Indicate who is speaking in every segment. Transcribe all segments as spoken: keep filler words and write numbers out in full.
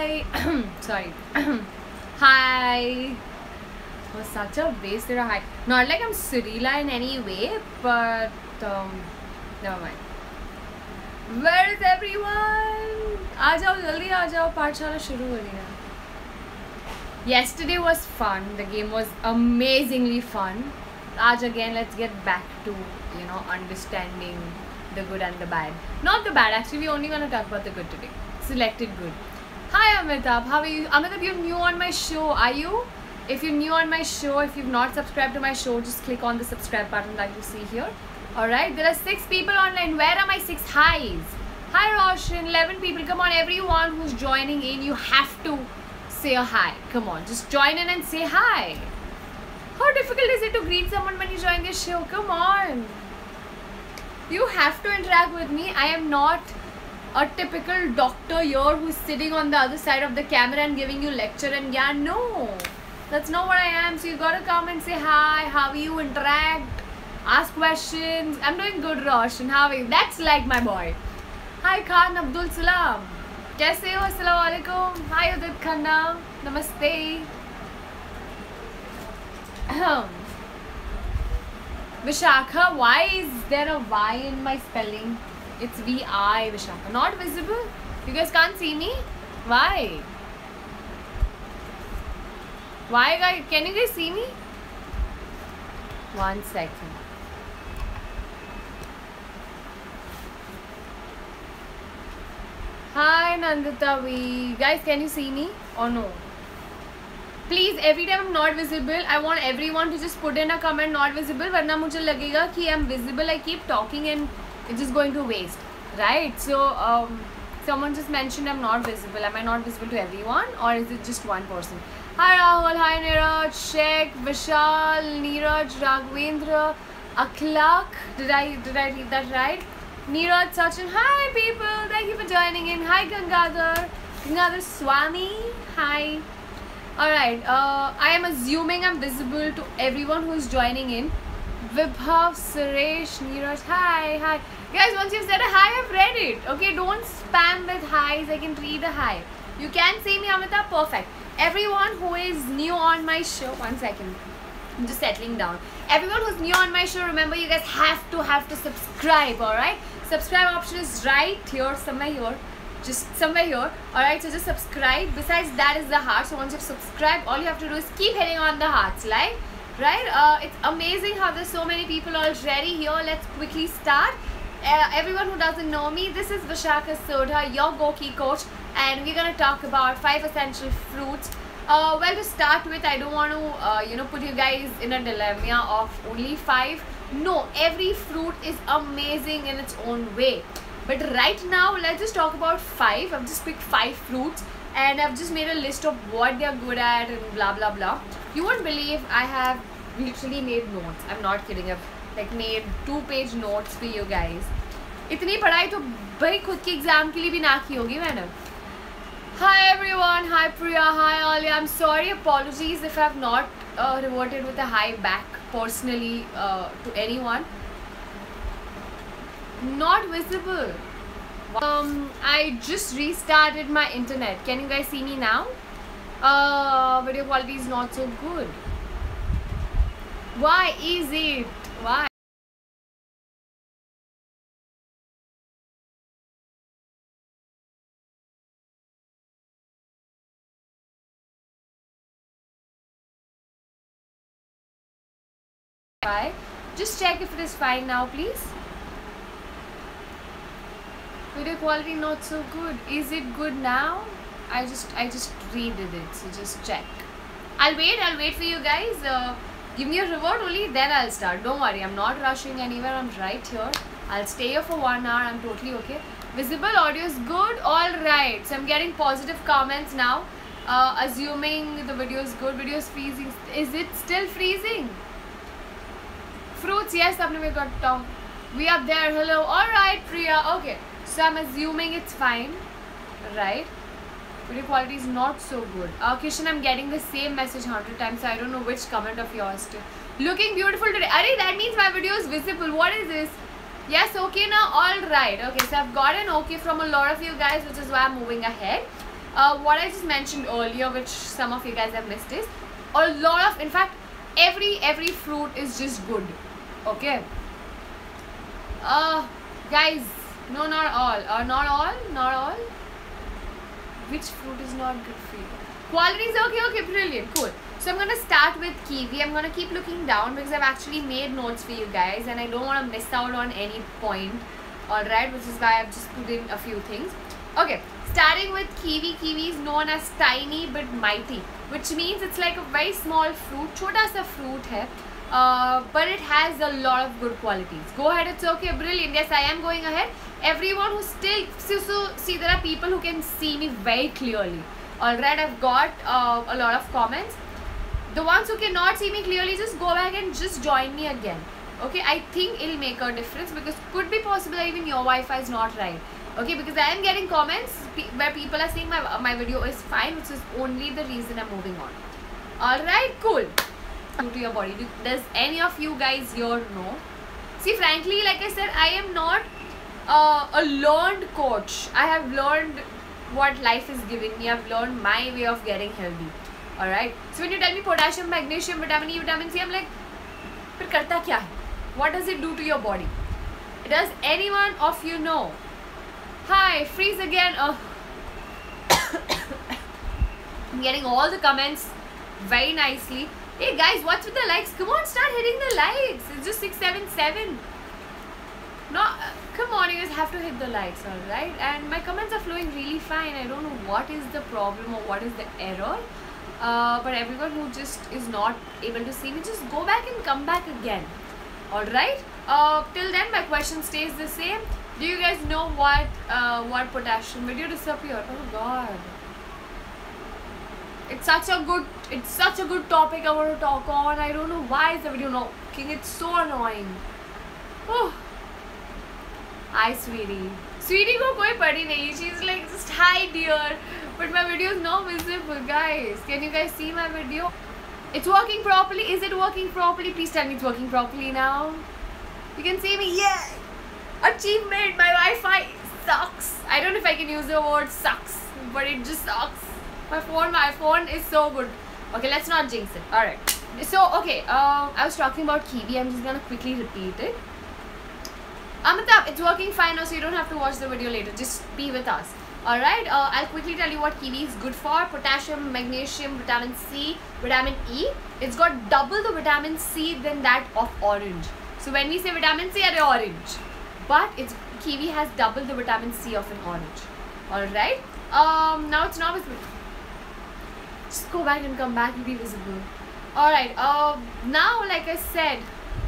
Speaker 1: Hi. Sorry. Hi. Was such a wasted hi. Not like I'm Cyrilla in any way, but um, never mind. Where is everyone? आ जाओ जल्दी आ जाओ पाठशाला शुरू हो रही है. Yesterday was fun. The game was amazingly fun. Aaj again, let's get back to you know understanding the good and the bad. Not the bad. Actually, we're only gonna talk about the good today. Selected good. Hi Amitabh. How are you? Amitabh, you're new on my show. Are you? If you're new on my show, if you've not subscribed to my show, just click on the subscribe button that you see here. Alright, there are six people online. Where are my six highs? Hi Roshan, eleven people. Come on, everyone who's joining in, you have to say a hi. Come on, just join in and say hi. How difficult is it to greet someone when you join this show? Come on. You have to interact with me. I am not a typical doctor here who's sitting on the other side of the camera and giving you lecture and yeah, no. That's not what I am. So you gotta come and say hi. How are you? Interact. Ask questions. I'm doing good, Roshan. How are you? That's like my boy. Hi Khan Abdul Salam. Kaise ho? Assalamu alaikum. Hi Udit Khanna. Namaste. Vishakha, why is there a Y in my spelling? It's V I Vishakha. Not visible? You guys can't see me? Why? Why guys? Can you guys see me? One second. Hi Nandita V. Guys, can you see me or no? Please, every time I'm not visible, I want everyone to just put in a comment not visible. Varna mujhe lagega ki I'm visible. I keep talking and it's just going to waste, right? So um, someone just mentioned I'm not visible. Am I not visible to everyone or is it just one person? Hi Rahul, hi Niraj, Sheikh, Vishal, Neeraj, Raghavendra, Akhlaq. Did I did I read that right? Neeraj, Sachin, hi people, thank you for joining in. Hi Gangadhar, Gangadhar Swami, hi. Alright, uh, I am assuming I'm visible to everyone who is joining in. Vibhav, Suresh, Neeraj, hi, hi. Guys, once you've said a hi, I've read it. Okay, don't spam with hi's, I can read a hi. You can see me, Amita, perfect. Everyone who is new on my show, one second, I'm just settling down. Everyone who's new on my show, remember you guys have to have to subscribe, alright? Subscribe option is right here, somewhere here, just somewhere here, alright? So just subscribe. Besides that is the heart. So once you've subscribed, all you have to do is keep hitting on the hearts, like, right? Uh, it's amazing how there's so many people already here. Let's quickly start. Uh, everyone who doesn't know me, this is Vishakha Sodha, your GOQII coach, and we're gonna talk about five essential fruits. Uh, well, to start with, I don't want to, uh, you know, put you guys in a dilemma of only five. No, every fruit is amazing in its own way. But right now, let's just talk about five. I've just picked five fruits, and I've just made a list of what they're good at and blah blah blah. You won't believe I have literally made notes. I'm not kidding. I've like made two-page notes for you guys. इतनी पढ़ाई तो भाई खुद के exam के लिए भी ना की होगी मैंने. Hi everyone, hi Priya, hi Alia. I'm sorry, apologies if I've not uh, reverted with a hi back personally uh, to anyone. Not visible. Um, I just restarted my internet. Can you guys see me now? Uh, video quality is not so good. Why is it? Why? Just check if it is fine now, please. Video quality not so good. Is it good now? I just I just redid it, so just check. I'll wait. I'll wait for you guys. Uh, give me a reward only, then I'll start. Don't worry. I'm not rushing anywhere. I'm right here. I'll stay here for one hour. I'm totally okay. Visible audio is good. All right. So I'm getting positive comments now. Uh, assuming the video is good. Video is freezing. Is it still freezing? Fruits, yes, we got down. We are there. Hello. Alright, Priya. Okay. So I'm assuming it's fine. Right? Video quality is not so good. Uh, Kishan, I'm getting the same message hundred times. So I don't know which comment of yours to. Looking beautiful today. Arey, that means my video is visible. What is this? Yes, okay now. Alright. Okay, so I've got an okay from a lot of you guys, which is why I'm moving ahead. uh, what I just mentioned earlier, which some of you guys have missed, is a lot of, in fact, every every fruit is just good. Okay. Uh, guys, no, not all. Uh, not all. Not all. Which fruit is not good for you? Quality is okay. Okay, brilliant, cool. So I'm gonna start with kiwi. I'm gonna keep looking down because I've actually made notes for you guys, and I don't want to miss out on any point. Alright, which is why I've just put in a few things. Okay, starting with kiwi. Kiwi is known as tiny but mighty, which means it's like a very small fruit. Chota sa fruit hai, uh, but it has a lot of good qualities. Go ahead, it's okay, brilliant. Yes, I am going ahead. Everyone who still, so, so see, there are people who can see me very clearly. Alright, I've got uh, a lot of comments. The ones who cannot see me clearly, just go back and just join me again. Okay, I think it'll make a difference, because could be possible that even your Wi-Fi is not right. Okay, because I am getting comments where people are saying my, my video is fine, which is only the reason I'm moving on. Alright, cool. To your body. Does any of you guys here know? See, frankly, like I said, I am not uh, a learned coach. I have learned what life is giving me. I've learned my way of getting healthy. Alright. So when you tell me potassium, magnesium, vitamin E, vitamin C, I'm like, फिर करता क्या है? What does it do to your body? Does anyone of you know? Hi, freeze again. Oh. I'm getting all the comments very nicely. Hey guys, what's with the likes? Come on, start hitting the likes. It's just six seven seven. No, uh, come on, you guys have to hit the likes, alright? And my comments are flowing really fine. I don't know what is the problem or what is the error. Uh, but everyone who just is not able to see me, just go back and come back again. Alright? Uh, till then, my question stays the same. Do you guys know what uh, what potassium? Video disappeared. Oh God. It's such a good it's such a good topic I want to talk on. I don't know why is the video not working. It's so annoying. Oh. Hi sweetie. Sweetie ko koi padi nahi. She's like, just hi dear. But my video is not visible, guys. Can you guys see my video? It's working properly. Is it working properly? Please tell me it's working properly now. You can see me. Yeah. Achievement. My Wi-Fi sucks. I don't know if I can use the word sucks, but it just sucks. My phone, my phone is so good. Okay, let's not jinx it. Alright. So, okay. Uh, I was talking about kiwi. I'm just going to quickly repeat it. Amitabh, it's working fine now, so you don't have to watch the video later. Just be with us. Alright, uh, I'll quickly tell you what kiwi is good for. Potassium, magnesium, vitamin C, vitamin E. It's got double the vitamin C than that of orange. So when we say vitamin C, are orange. But it's kiwi has double the vitamin C of an orange. Alright, um, now it's not visible. Just go back and come back, it'll be visible. Alright, uh, now like I said,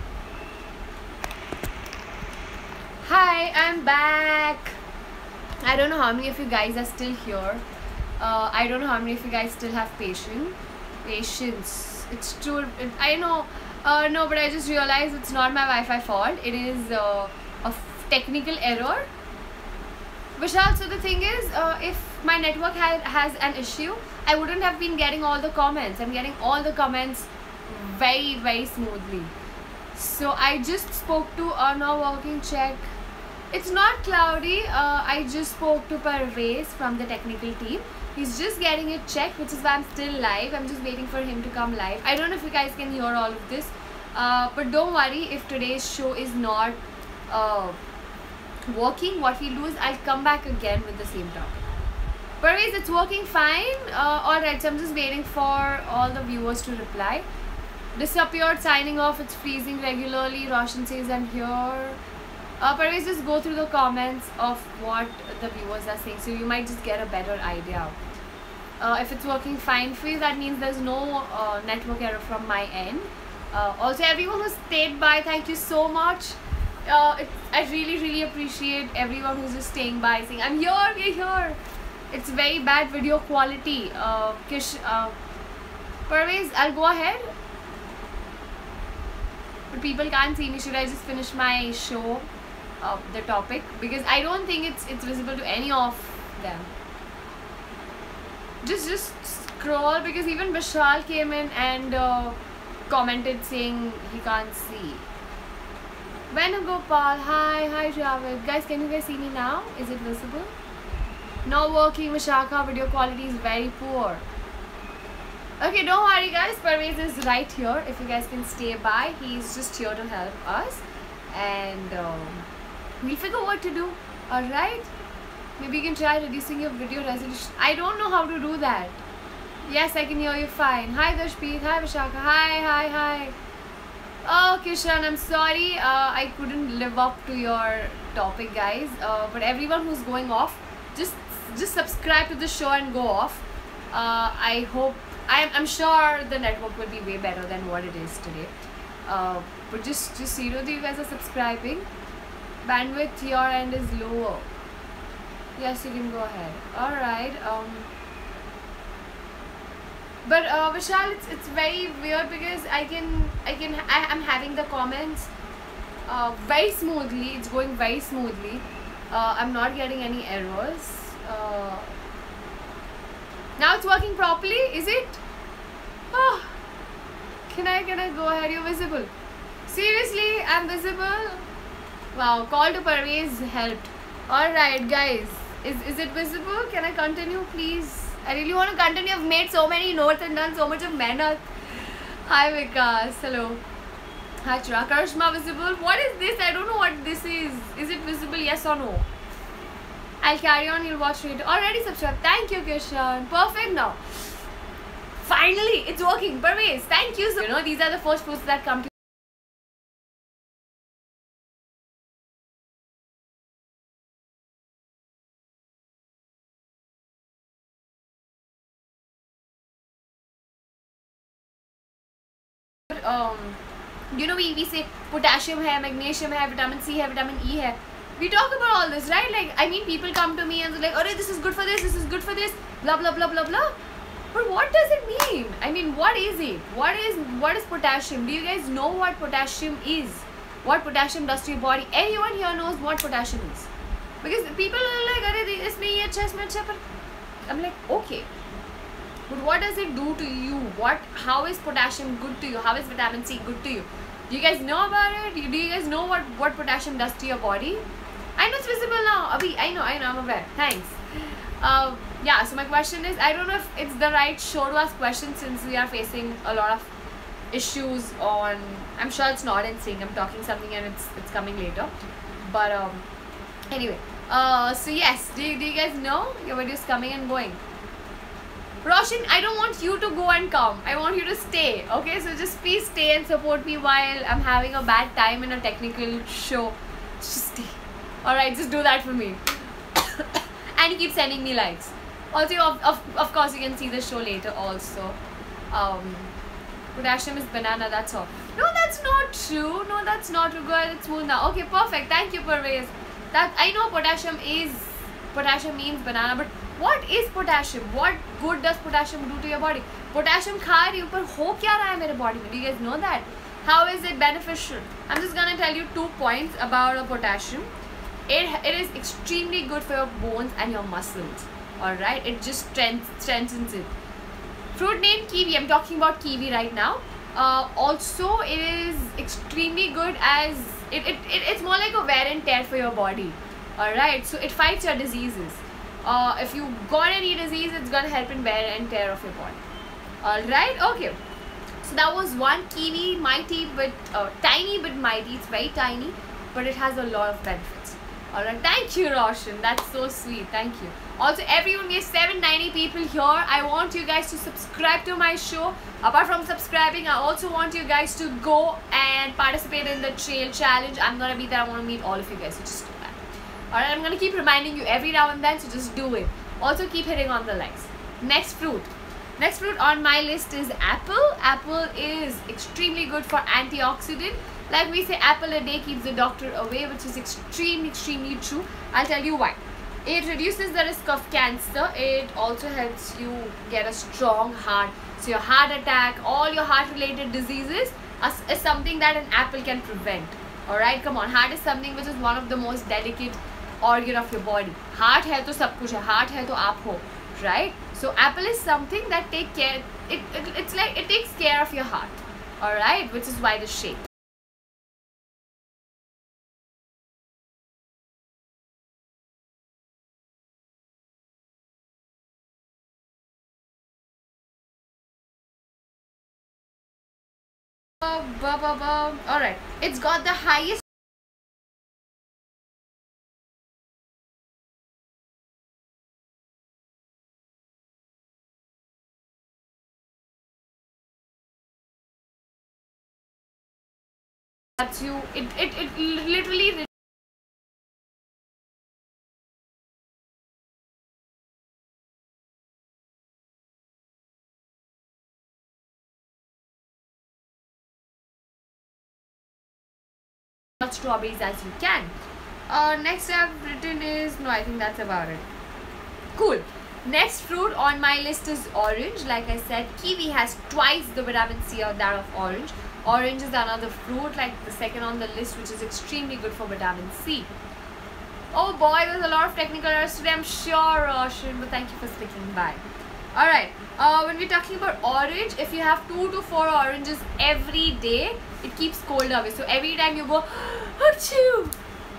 Speaker 1: hi, I'm back. I don't know how many of you guys are still here. Uh, I don't know how many of you guys still have patience. Patience. It's true. It, I know. Uh, no, but I just realized it's not my Wi-Fi fault. It is uh, a technical error. Vishal, so the thing is, uh, if my network has, has an issue, I wouldn't have been getting all the comments. I'm getting all the comments very, very smoothly. So I just spoke to uh, now working check. It's not cloudy. Uh, I just spoke to Parvez from the technical team. He's just getting it checked, which is why I'm still live. I'm just waiting for him to come live. I don't know if you guys can hear all of this. Uh, but don't worry if today's show is not uh, working. What we'll do is I'll come back again with the same topic. Parvez, it's working fine. Uh, Alright, so I'm just waiting for all the viewers to reply. Disappeared, signing off. It's freezing regularly. Roshan says I'm here. Uh, Parvez, just go through the comments of what the viewers are saying, so you might just get a better idea. Uh, if it's working fine for you, that means there's no uh, network error from my end. Uh, also, everyone who stayed by, thank you so much. Uh, it, I really, really appreciate everyone who's just staying by, saying, I'm here, we're here. It's very bad video quality. Uh, Kish, uh, Parvez, I'll go ahead. But people can't see me. Should I just finish my show? Uh, the topic, because I don't think it's it's visible to any of them. Just just scroll, because even Vishal came in and uh, commented saying he can't see. Venugopal, hi, hi Javed. Guys, can you guys see me now? Is it visible? No working, Vishakha. Video quality is very poor. Okay, don't worry guys, Parvez is right here. If you guys can stay by, he's just here to help us. And um, we'll figure what to do. Alright? Maybe you can try reducing your video resolution. I don't know how to do that. Yes, I can hear you fine. Hi Dashpreet, hi Vishakha, hi, hi, hi. Oh Kishan, I'm sorry, uh, I couldn't live up to your topic guys. Uh, but everyone who's going off, just just subscribe to the show and go off. Uh, I hope, I'm, I'm sure the network will be way better than what it is today. Uh, but just, just you know that you guys are subscribing. Bandwidth your end is lower. Yes, you can go ahead. Alright. Um, but uh, Vishal, it's, it's very weird because I can, I can, I am having the comments uh, very smoothly. It's going very smoothly. Uh, I'm not getting any errors. Uh, now it's working properly, is it? Oh, can I, can I go ahead? You're visible. Seriously, I'm visible. Wow, call to Parvez helped. Alright guys, is, is it visible? Can I continue please? I really want to continue. I've made so many notes and done so much of mehnat. Hi Vikas, hello. Hi Chira, Karishma visible. What is this? I don't know what this is. Is it visible? Yes or no? I'll carry on, you'll watch it. Already subscribed. Thank you Kishan. Perfect now. Finally, it's working. Parvez, thank you so much. You know, these are the first posts that come to um, you know, we, we say potassium hai, magnesium hai, vitamin C hai, vitamin E hai. We talk about all this, right? Like, I mean, people come to me and they're like, oh, this is good for this, this is good for this, blah, blah, blah, blah, blah. But what does it mean? I mean, what is it? What is, what is potassium? Do you guys know what potassium is? What potassium does to your body? Anyone here knows what potassium is? Because people are like, arey, isme ye acha, isme acha, but I'm like, okay. But what does it do to you? What? How is potassium good to you? How is vitamin C good to you? Do you guys know about it? Do you guys know what, what potassium does to your body? I know it's visible now. Abhi, I know, I know, I'm aware. Thanks. Uh, yeah, so my question is, I don't know if it's the right show to ask questions since we are facing a lot of issues on, I'm sure it's not in sync. I'm talking something and it's it's coming later. But um, anyway, uh, so yes, do, do you guys know your video is coming and going? Roshan, I don't want you to go and come. I want you to stay. Okay, so just please stay and support me while I'm having a bad time in a technical show. Just stay. Alright, just do that for me. And you keep sending me likes. Also, of, of, of course, you can see the show later also. Um, potassium is banana, that's all. No, that's not true. No, that's not true. Girl, it's smooth now. Okay, perfect. Thank you, Parvez. That, I know potassium is, potassium means banana, but what is potassium? What good does potassium do to your body? Potassium खा रही हूँ पर हो क्या रहा है मेरे body में? Do you guys know that? How is it beneficial? I'm just gonna tell you two points about a potassium. It, it is extremely good for your bones and your muscles. Alright, it just strength, strengthens it. Fruit name kiwi. I'm talking about kiwi right now. Uh, also, it is extremely good as it, it, it it's more like a wear and tear for your body. Alright, so it fights your diseases. Uh, if you got any disease, it's gonna help in wear and tear of your body. Alright, okay. So that was one kiwi, mighty but uh, tiny but mighty. It's very tiny, but it has a lot of benefits. Alright, thank you, Roshan. That's so sweet. Thank you. Also, everyone, we have seven hundred ninety people here. I want you guys to subscribe to my show. Apart from subscribing, I also want you guys to go and participate in the trail challenge. I'm gonna be there. I want to meet all of you guys. So just do that. Alright, I'm gonna keep reminding you every now and then. So just do it. Also, keep hitting on the likes. Next fruit. Next fruit on my list is apple. Apple is extremely good for antioxidant. Like we say, apple a day keeps the doctor away, which is extremely, extremely true. I'll tell you why. It reduces the risk of cancer. It also helps you get a strong heart. So your heart attack, all your heart related diseases is something that an apple can prevent. Alright, come on. Heart is something which is one of the most delicate organ of your body. Heart hai to sab kuch hai. Heart hai to aap ho. Right? So apple is something that take care, it, it, it's like it takes care of your heart. Alright, which is why the shape. Alright, it's got the highest that's you it, it it literally much strawberries as you can. Uh, next I've written is no, I think that's about it. Cool. Next fruit on my list is orange. Like I said, kiwi has twice the vitamin C of that of orange. Orange is another fruit, like the second on the list, which is extremely good for vitamin C. Oh boy, there's a lot of technical errors today, I'm sure, Roshan, but thank you for sticking by. Alright, uh, when we're talking about orange, if you have two to four oranges every day, it keeps cold away. So every time you go, achoo!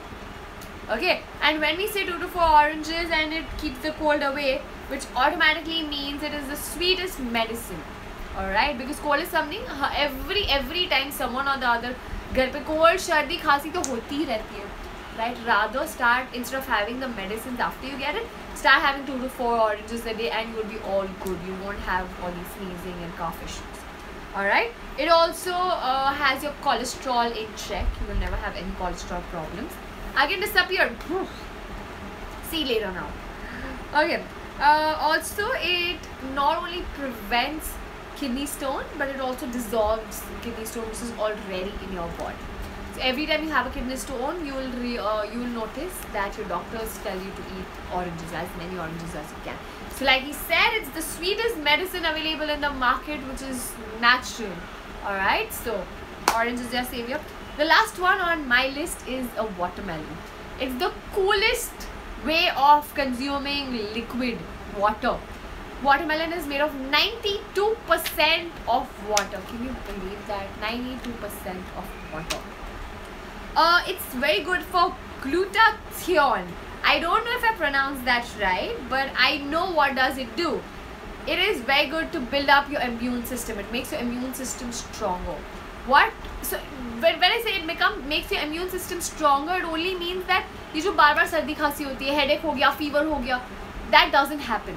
Speaker 1: Okay, and when we say two to four oranges and it keeps the cold away, which automatically means it is the sweetest medicine. Alright, because cold is something every every time someone or the other घर पे cold सर्दी खांसी तो होती ही रहती है, right? Rather start, instead of having the medicines after you get it, start having two to four oranges a day and you'll be all good. You won't have all these sneezing and cough issues. Alright, it also uh, has your cholesterol in check. You will never have any cholesterol problems. Again, disappeared. See you later now. Okay. Uh, also, it not only prevents kidney stone, but it also dissolves kidney stone which is already in your body. So every time you have a kidney stone, you will re, uh, you will notice that your doctors tell you to eat oranges, as many oranges as you can. So like he said, it's the sweetest medicine available in the market, which is natural. Alright, so orange is your savior. The last one on my list is a watermelon. It's the coolest way of consuming liquid water. Watermelon is made of ninety-two percent of water. Can you believe that? ninety-two percent of water. Uh, it's very good for glutathione. I don't know if I pronounced that right, but I know what does it do. It is very good to build up your immune system. It makes your immune system stronger. What? So when, when I say it become makes your immune system stronger, it only means that ये जो बार बार सर्दी खांसी होती है, headache हो गया, fever हो गया, that doesn't happen.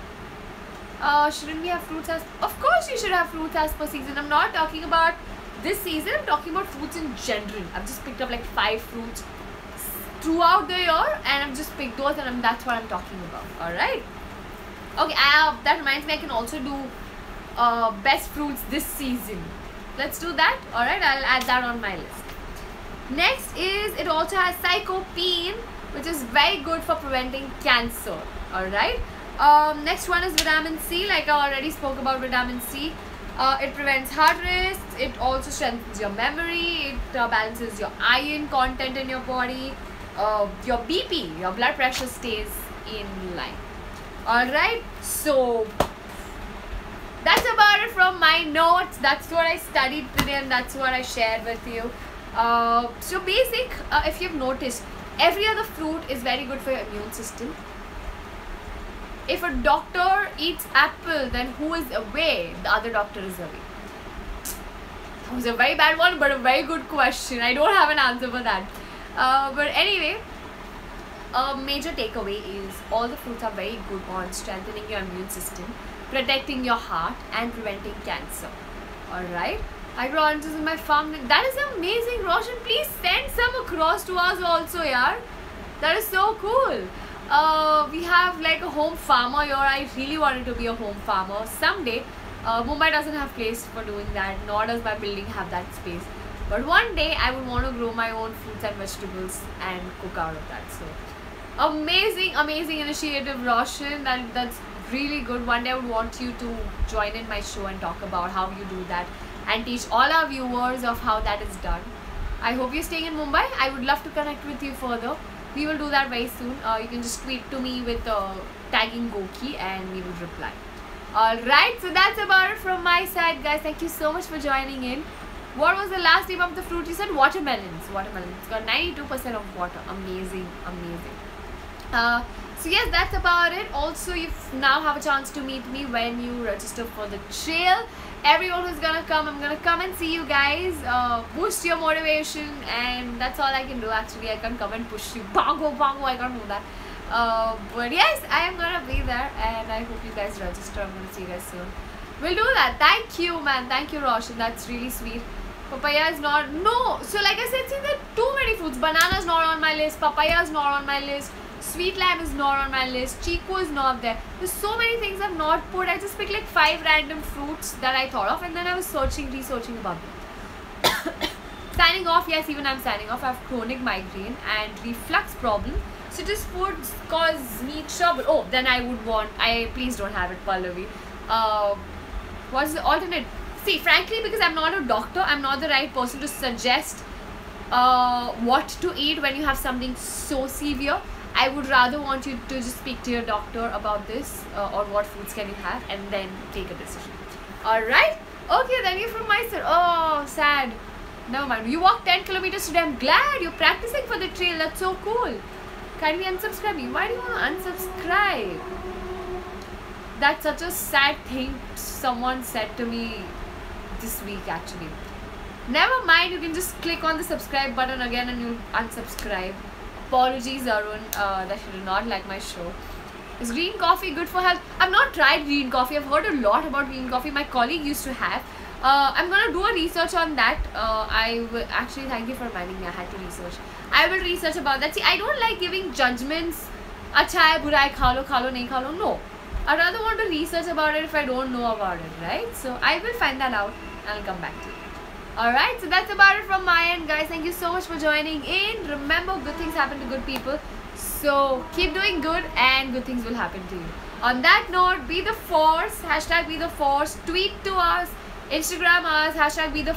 Speaker 1: Uh, shouldn't we have fruits as? Of course you should have fruits as per season. I'm not talking about this season. I'm talking about fruits in general. I've just picked up like five fruits throughout the year, and I've just picked those, and I'm, that's what I'm talking about. All right. Okay. Uh, that reminds me, I can also do uh, best fruits this season. Let's do that. All right. I'll add that on my list. Next is it also has lycopene, which is very good for preventing cancer. All right. Um, next one is vitamin C. Like I already spoke about vitamin C. Uh, it prevents heart risks. It also strengthens your memory. It uh, balances your iron content in your body. Uh, your B P, your blood pressure stays in line. Alright, so that's about it from my notes. That's what I studied today and that's what I shared with you. Uh, so basic, uh, if you've noticed, every other fruit is very good for your immune system. If a doctor eats apple, then who is away? The other doctor is away. That was a very bad one, but a very good question. I don't have an answer for that. Uh, but anyway, a major takeaway is all the fruits are very good on strengthening your immune system, protecting your heart, and preventing cancer. Alright? I grow oranges in my farm. That is amazing, Roshan. Please send some across to us also, yaar. That is so cool. Uh, we have like a home farmer here. I really wanted to be a home farmer someday. Uh, Mumbai doesn't have place for doing that, nor does my building have that space. But one day I would want to grow my own fruits and vegetables and cook out of that. So amazing, amazing initiative, Roshan. That that's really good. One day I would want you to join in my show and talk about how you do that and teach all our viewers of how that is done. I hope you're staying in Mumbai. I would love to connect with you further. We will do that very soon. Uh, you can just tweet to me with uh, tagging GOQII and we will reply. Alright, so that's about it from my side, guys. Thank you so much for joining in. What was the last name of the fruit? You said watermelons. Watermelons. It's got ninety-two percent of water. Amazing, amazing. Uh, So yes, that's about it. Also, you now have a chance to meet me when you register for the trail. Everyone who's gonna come, I'm gonna come and see you guys. Uh, boost your motivation, and that's all I can do. Actually, I can't come and push you. Bongo, bongo, I can't do that. Uh, but yes, I am gonna be there, and I hope you guys register. I'm gonna see you guys soon. We'll do that. Thank you, man. Thank you, Roshan. That's really sweet. Papaya is not. No. So like I said, see, there are too many fruits. Banana is not on my list. Papaya is not on my list. Sweet lime is not on my list. Chiku is not there. There's so many things I've not put. I just picked like five random fruits that I thought of, and then I was searching, researching about them. Signing off. Yes, even I'm signing off. I have chronic migraine and reflux problem. So just foods cause me trouble. Oh, then I would want. I please don't have it, Pallavi. Uh, what's the alternate? See, frankly, because I'm not a doctor, I'm not the right person to suggest uh, what to eat when you have something so severe. I would rather want you to just speak to your doctor about this uh, or what foods can you have, and then take a decision. Alright? Okay, then you're from Mysore. Oh, sad. Never mind. You walked ten kilometers today. I'm glad you're practicing for the trail. That's so cool. Kindly unsubscribe me. Why do you want to unsubscribe? That's such a sad thing someone said to me this week actually. Never mind, you can just click on the subscribe button again and you'll unsubscribe. Apologies, Arun, uh, that you do not like my show. Is green coffee good for health? I've not tried green coffee. I've heard a lot about green coffee. My colleague used to have. Uh, I'm gonna do a research on that. Uh, I will actually, thank you for reminding me. I had to research. I will research about that. See, I don't like giving judgments. Acha hai, bura hai, kha lo, kha lo, nahi kha lo. No. I'd rather want to research about it if I don't know about it, right? So I will find that out and I'll come back to you. Alright, so that's about it from my end, guys. Thank you so much for joining in. Remember, good things happen to good people. So keep doing good and good things will happen to you. On that note, be the force. Hashtag be the force. Tweet to us. Instagram us. Hashtag be the